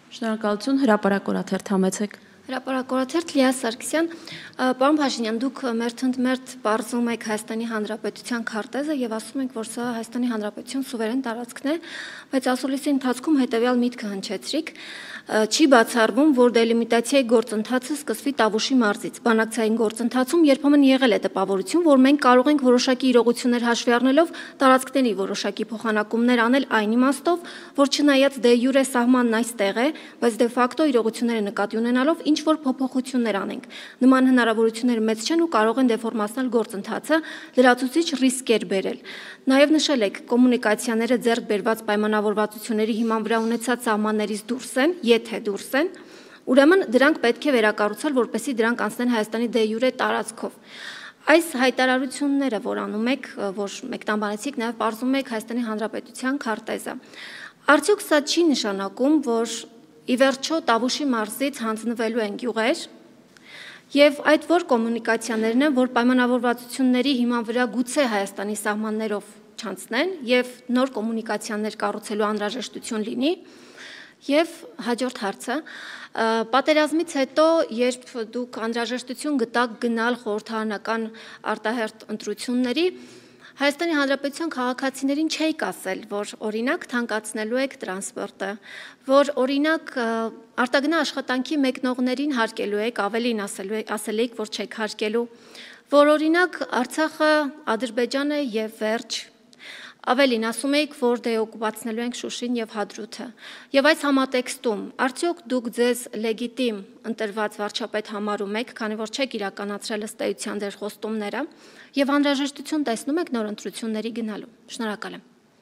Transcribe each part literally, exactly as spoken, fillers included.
Շնորհակալություն, հրապարակորաթերթ համեցեք։ Հրապարակորաթերթ Լիա Սարգսյան, պարոն Փաշինյան, դուք մերթ ընդ մերթ բարձում եք Հայաստանի Հանրապետության քարտեզը եւ ասում եք, որ սա Հայաստանի Հանրապետության սուվերեն տարածքն է, բայց ասուլիսի ընթացքում հետեւյալ միտքը հնչեցրիք. չի բացառվում, որ դելիմիտացիայի գործընթացը սկսվի Տավուշի մարզից։ Բանակցային գործընթացում երբեմն եղել է տպավորություն, որ մենք կարող ենք որոշակի իրողություններ հաշվի առնելով տարածքների որոշակի փոխանակումներ անել այն իմաստով, որ չնայած դե յուրե սահմանն այստեղ է, բայց դե ֆակտո իրողությունները նկատի ունենալով ինչ որ փոփոխություններ անենք։ Նման հնարավորությունները մեծ չեն ու կարող են դեֆորմացնել գործընթացը, լրացուցիչ ռիսկեր բերել։ Նաև նշել եք, կոմունիկացիաները ձեռք բերված պայմանավորվածությունների հիման վրա ունեցած սահմաններից դուրս են, եթե դուրս են, ուրեմն դրանք պետք է վերակառուցել, որպեսզի դրանք անցնեն Հայաստանի դե յուրե տարածքով։ Այս հայտարարությունները, որ անում եք, որ մեկնաբանեցիք, նաև պարզում եք Հայաստանի Հանրապետության քարտեզը։ Արդյոք սա չի նշանակում, որ ի վերջո Տավուշի մարզից հանձնվելու են գյուղեր, եւ այդ որ կոմունիկացիաներն են, որ պայմանավորվածությունների հիման վրա գուցե Հայաստանի սահմաններով չանցնեն եւ նոր կոմունիկացիաներ կառուցելու անհրաժեշտություն լինի։ Եվ հաջորդ հարցը, պատերազմից հետո, երբ դուք անհրաժեշտություն գտաք գնալ խորհրդարանական արտահերթ ընտրությունների, Հայաստանի Հանրապետության քաղաքացիներին չէիք ասել, որ օրինակ թանկացնելու եք տրանսպորտը, որ օրինակ արտագնա աշխատանքի մեկնողներին հարկելու եք, ավելին ասել եք, որ չեք հարկելու, որ օրինակ Արցախը Ադրբեջանը եւ վերջ, ավելին ասում եք, որ դե օկուպացնելու ենք Շուշին եւ Հադրութը։ Եվ այս համատեքստում արդյոք դուք ձեզ լեգիտիմ ընտրված վարչապետ համարում եք, քանի որ չեք իրականացրել ըստ էության ձեր խոստումները, եւ անհրաժեշտություն տեսնում եք նոր ընտրությունների գնալու։ Շնորհակալ եմ։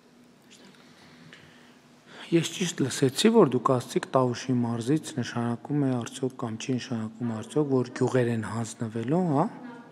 Ես ճիշտ լսեցի, որ դուք ասացիք Տավուշի մարզից նշանակում է արդյոք կամ չի նշանակում արդյոք, որ գյուղեր են հանձնվելու, հա։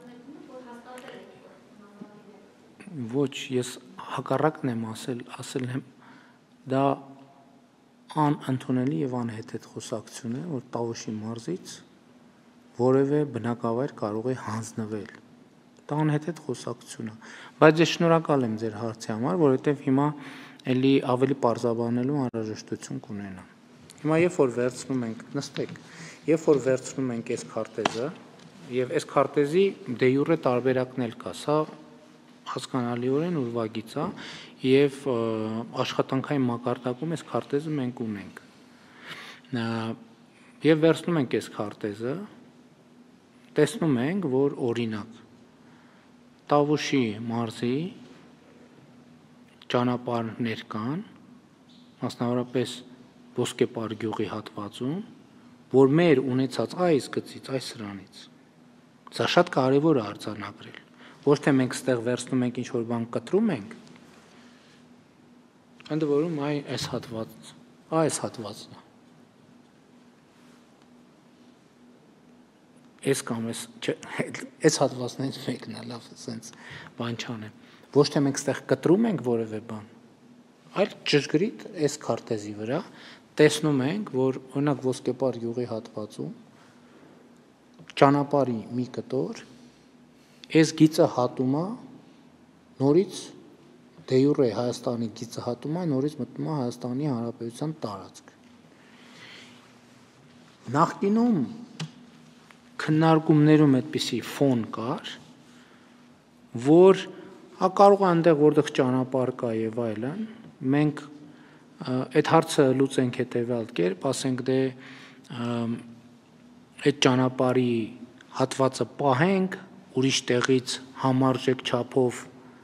Ոչ, ես հակառակն եմ ասել, ասել եմ դա անընդունելի եւ անհեթեթ խոսակցություն է, որ Տավուշի մարզից որևէ բնակավայր կարող է հանձնվել։ Դա անհեթեթ խոսակցություն է, բայց ես շնորհակալ եմ ձեր հարցի համար, որովհետեւ հիմա էլի ավելի պարզաբանելու անհրաժեշտություն կունենա։ Հիմա երբ որ վերցնում ենք, նստեք, երբ որ վերցնում ենք այս քարտեզը եւ այս քարտեզի դե յուրե տարբերակն էլ կա, սա հասկանալիորեն ուրվագիծ է եւ աշխատանքային մակարդակում այս քարտեզը մենք ունենք։ Եվ վերցնում ենք այս քարտեզը, տեսնում ենք, որ օրինակ Տավուշի մարզի ճանապարհներ կան, մասնավորապես Ոսկեպար գյուղի հատվածում, որ մեր ունեցած այս գծից, այս սրանից, սա շատ կարևոր է արձանագրել, ոչ թե մենք ստեղ վերցնում ենք ինչ-որ բան կտրում ենք, ընդ որում այ այս հատված, այս հատվածն է, այս կամ այս, այս հատվածներից մեկն է, լավ, սենց բան չանեմ, ոչ թե մենք ստեղ կտրում ենք որևէ բան, այլ ճշգրիտ այս քարտեզի վրա տեսնում ենք, որ օրինակ Ոսկեպար գյուղի հատվածում ճանապարհի մի կտոր այս գիծը հատում է նորից դե յուրե Հայաստանի գիծը հատում է նորից մտնում է Հայաստանի Հանրապետության տարածք։ Նախկինում քննարկումներում այդպիսի ֆոն կար, որ հա կարող է այնտեղ որտեղ ճանապարհ կա եւ այլն, մենք այդ հարցը լուծենք հետեւյալ կերպ, ասենք դե այդ ճանապարհի հատվածը պահենք, ուրիշ տեղից համարժեք չափով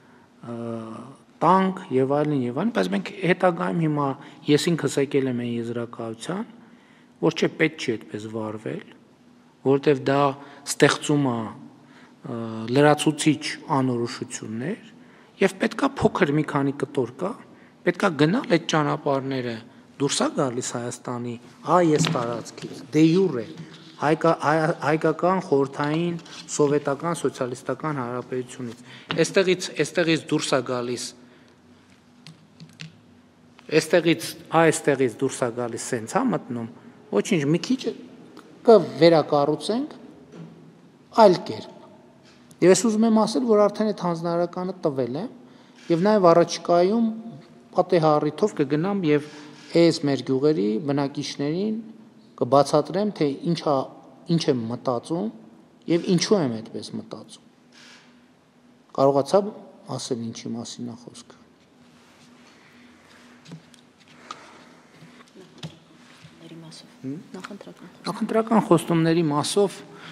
տանք եւ այլն եւ այլն, բայց մենք հետագայում հիմա ես ինքս եկել եմ այն եզրակացության, որ չէ պետք չի այդպես վարվել, որովհետեւ դա ստեղծում է լրացուցիչ անորոշություններ եւ պետքա փոքր մի քանի կտոր կա, պետքա գնալ այդ ճանապարհները դուրս է գալիս Հայաստանի այս տարածքից, դե յուրե հայկական խորհրդային սովետական սոցիալիստական հանրապետությունից, այստեղից այստեղից դուրս է գալիս, այստեղից այստեղից դուրս է գալիս սենց հա մտնում, ոչինչ մի քիչ կվերակառուցենք այլ կերպ։ Եվ ես ուզում եմ ասել, որ արդեն այդ հանձնարարականը տվել է, եւ նաեւ առաջիկայում պատեհ առիթով կգնամ եւ այս մեր գյուղերի բնակիչներին կբացատրեմ, թե ինչա ինչ եմ մտածում եւ ինչու եմ այդպես մտածում։ Կարողացա ասել ինչի մասին է խոսքը։ Նախընտրական խոստումների մասով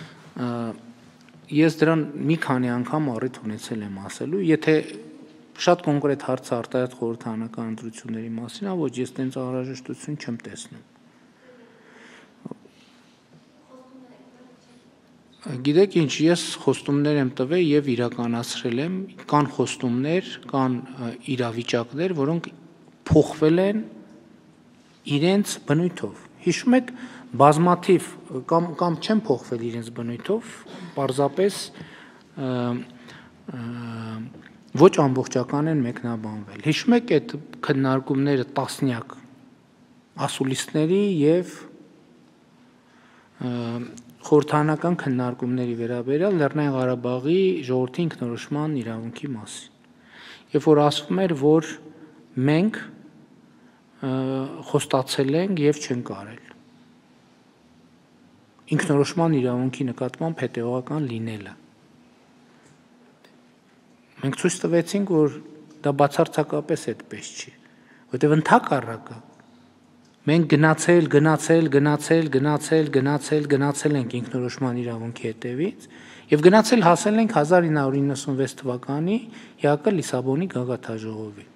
ես դրան մի քանի անգամ առիթ ունեցել եմ ասելու, եթե շատ կոնկրետ հարց արտահայտ խորհրդարանական ընտրությունների մասին, ոչ ես տենց անհրաժեշտություն չեմ տեսնում։ Գիտեք ինչ, ես խոստումներ եմ տվել եւ իրականացրել եմ, կան խոստումներ, կան իրավիճակներ, որոնք փոխվել են իրենց բնույթով։ Հիշում եք, բազմաթիվ կամ կամ չեն փոխվել իրենց բնույթով, պարզապես ոչ ամբողջական են մեկնաբանվել։ Հիշում եք այդ քննարկումները տասնյակ ասուլիսների եւ խորհրդարանական քննարկումների վերաբերյալ Լեռնային Ղարաբաղի ժողովրդի ինքնորոշման իրավունքի մասին։ Երբ որ ասվում էր, որ մենք խոստացել ենք եւ չենք արել։ Ինքնորոշման իրավունքի նկատմամբ հետեւողական լինելը։ Մենք ցույց տվեցինք, որ դա բացարձակապես այդպես չի, որտեղ ընդհակառակը մենք գնացել, գնացել, գնացել, գնացել, գնացել, գնացել ենք ինքնորոշման իրավունքի հետևից եւ գնացել հասել ենք հազար ինը հարյուր իննսունվեց թվականի ԵԱՀԿ Լիսաբոնի գագաթաժողովին,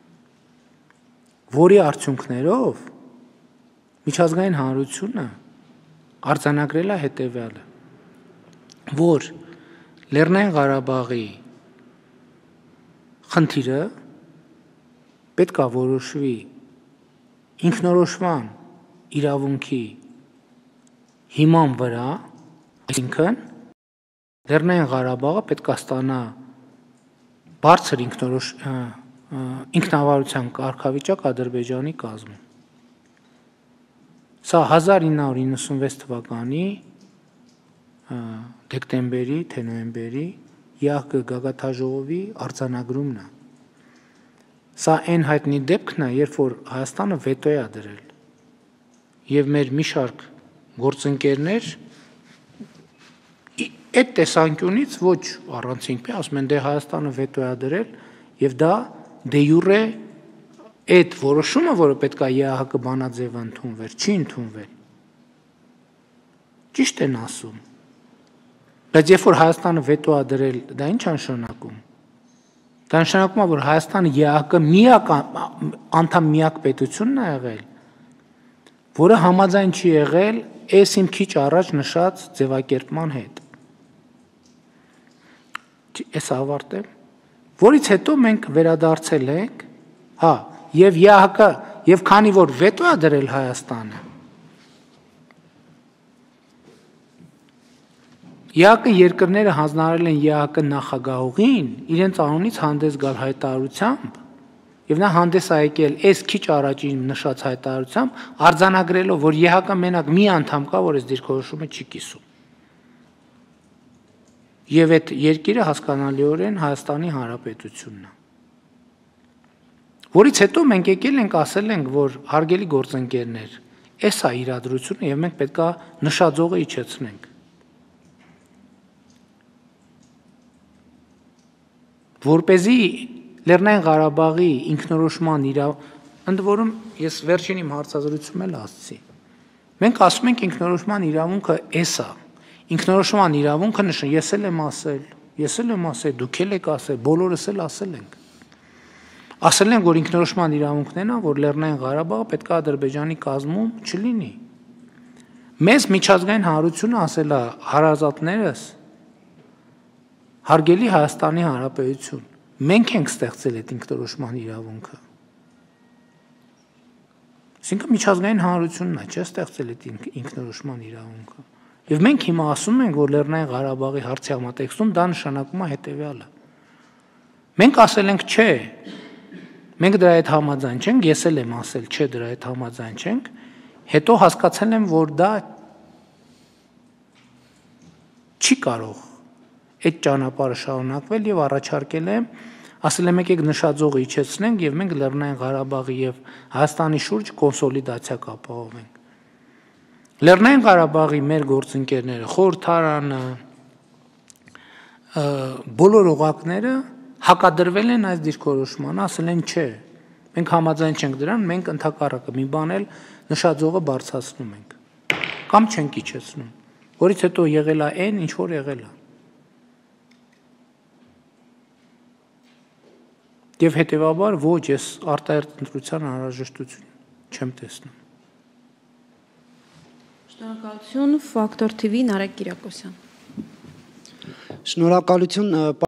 որի արդյունքներով միջազգային հանրությունը արձանագրել է հետևյալը, որ Լեռնային Ղարաբաղի խնդիրը պետք է որոշվի ինքնորոշման իրավունքի հիման վրա, այսինքն Լեռնային Ղարաբաղը պետք է ստանա բարձր ինքնորոշ ինքնավարության կարգավիճակ Ադրբեջանի կազմում։ Սա հազար ինը հարյուր իննսունվեց թվականի դեկտեմբերի, թե նոյեմբերի ԵԱՀԿ գագաթաժողովի արձանագրումն է։ Սա այն հայտնի դեպքն է, երբ որ Հայաստանը վետո է դրել եւ մեր մի շարք գործընկերներ այդ տեսանկյունից ոչ առանցին ասում են դե Հայաստանը վետո է դրել եւ դա դե յուրե այդ որոշումը, որը պետք է ԵԱՀԿ բանաձև ընդունվեր, չի ընդունվել։ Ճիշտ են ասում։ Բայց երբ որ Հայաստանը վետո է դրել, դա ինչ նշանակում։ Դա նշանակում է, որ Հայաստանը ԵԱՀԿ միակ անդամ միակ պետությունն է եղել, որը համաձայն չի եղել այս իմ քիչ առաջ նշած ձևակերպման հետ։ Այս ավարտեմ, որից հետո մենք վերադարձել ենք, հա, եւ ԵԱՀԿ, եւ քանի որ վետո է դրել Հայաստանը, ԵԱՀԿ երկրները հանձնարարել են ԵԱՀԿ նախագահողին իրենց անունից հանդես գալ հայտարարությամբ եւ նա հանդես է եկել այս քիչ առաջին նշած հայտարարությամբ արձանագրելով, որ ԵԱՀԿ մենակ մի անդամ կա, որ այս դիրքորոշումը չի կիսում։ Եվ այդ երկիրը հասկանալիորեն Հայաստանի Հանրապետությունն է։ Որից հետո մենք եկել ենք ասել ենք, որ հարգելի գործընկերներ, այս է իրադրությունը եւ մենք պետք է նշաձողը իջեցնենք։ Որպեսզի Լեռնային Ղարաբաղի ինքնորոշման իրավ, ընդ որում ես վերջին իմ հարցազրույցում էլ ասացի։ Մենք ասում ենք ինքնորոշման իրավունքը էս է։ Ինքնորոշման իրավունքը նշան, ես էլ եմ ասել, ես էլ եմ ասել, դուք էլ եք ասել, բոլորս էլ ասել ենք։ Ասել ենք, որ ինքնորոշման իրավունքն է, որ Լեռնային Ղարաբաղը պետք է Ադրբեջանի կազմում չլինի։ Մեզ միջազգային հանրությունը ասել է հարազատներս հարգելի Հայաստանի Հանրապետություն, մենք ենք ստեղծել այդ ինքնորոշման իրավունքը։ Այսինքն միջազգային հանրությունն է, չէ՞ ստեղծել այդ ինքնորոշման իրավունքը։ Եվ մենք հիմա ասում ենք, որ Լեռնային Ղարաբաղի հարցի համատեքստում դա նշանակում է հետևյալը։ Մենք ասել ենք չէ, մենք դրա հետ համաձայն չենք, ես էլ եմ ասել չէ, դրա հետ համաձայն չենք, հետո հասկացել եմ, որ դա չի կարող այդ ճանապարհը շարունակվել եւ առաջարկել եմ, ասել եմ եկեք նշաձողը իջեցնենք եւ մենք Լեռնային Ղարաբաղի եւ Հայաստանի շուրջ կոնսոլիդացիա կապահովենք։ Լեռնային Ղարաբաղի մեր գործընկերները, խորհրդարանը, բոլոր օղակները հակադրվել են այս դիրքորոշմանը, ասել են չէ, մենք համաձայն չենք դրան, մենք ընդհակառակը մի բան էլ նշաձողը բարձրացնում ենք կամ չենք իջեցնում, որից հետո եղել է այն, ինչ որ եղել է։ Եվ հետևաբար ոչ, ես արտահերթ ընտրության անհրաժեշտություն չեմ տեսնում։ Շնորհակալություն, Ֆակտոր թիվի Նարեկ Կիրակոսյան։ Շնորհակալություն